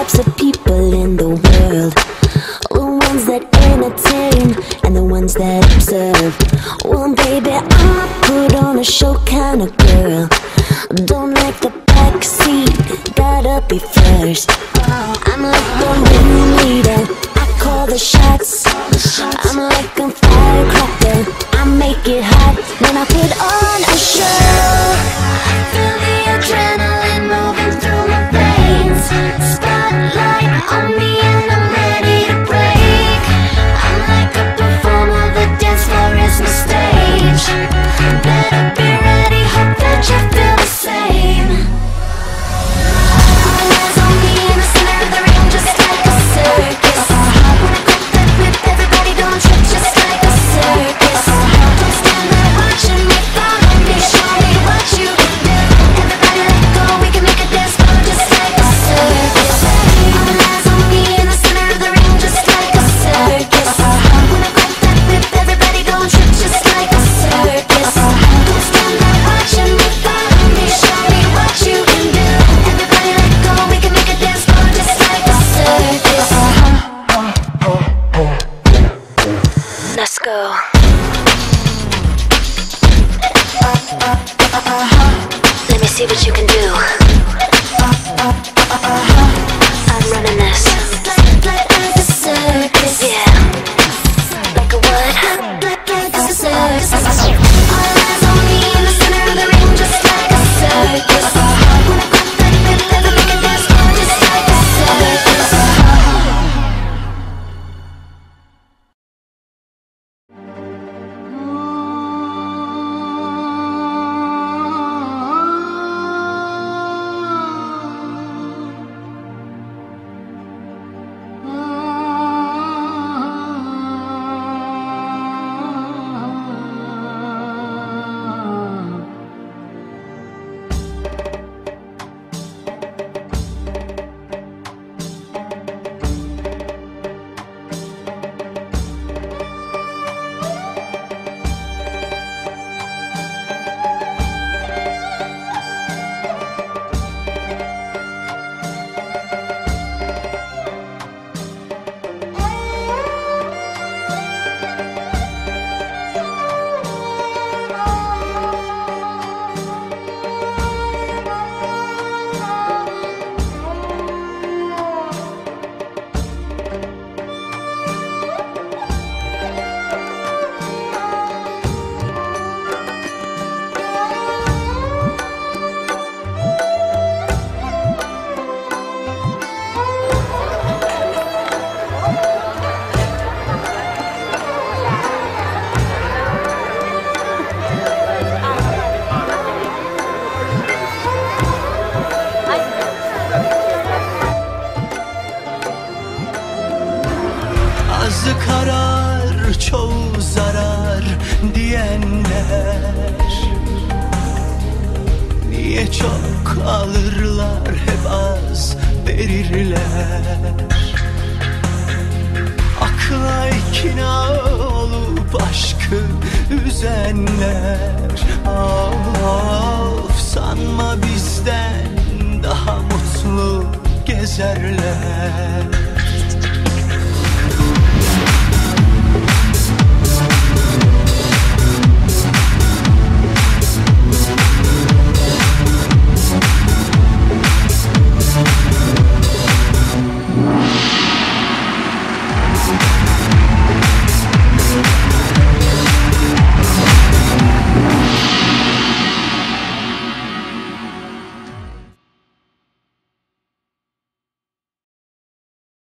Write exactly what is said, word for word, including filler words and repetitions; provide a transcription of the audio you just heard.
types of people in the world. The ones that entertain and the ones that observe. Well, baby, I'm a put on a show kind of girl. Don't like the backseat, gotta be first. I'm like the ringleader, I call the shots. I'm like a firecracker, I make it hot when I put on a show. Feel the adrenaline moving through my veins. Spotlight on me and I'm ready to break. I'm like a performer, the dance floor is my stage. Better be ready, hope that you feel the same. All eyes on me in the center of the ring, just like a circus. When I grip that whip, everybody don't trip, just like a circus. Don't stand there watching me, follow me, show me what you can do. Everybody let go, we can make a dance floor just like a circus. All eyes on me in the center of the ring, just like a circus. When I grip that whip, everybody don't trip, just like a circus. Don't stand there watching me, follow me, show me what you can do. Everybody let go, we can make a dance floor just like a circus. Let's go. Let me see what you can do. I'm running this. Like a circus. Yeah. Like a what? Like a circus. All eyes on me in the center of the ring, just like a circus. When I grip that whip, everybody make a dance floor just like a circus. Azı karar, çoğu zarar diyenler niye çok alırlar, hep az verirler. Akla ikna olup aşkı üzenler. Aa,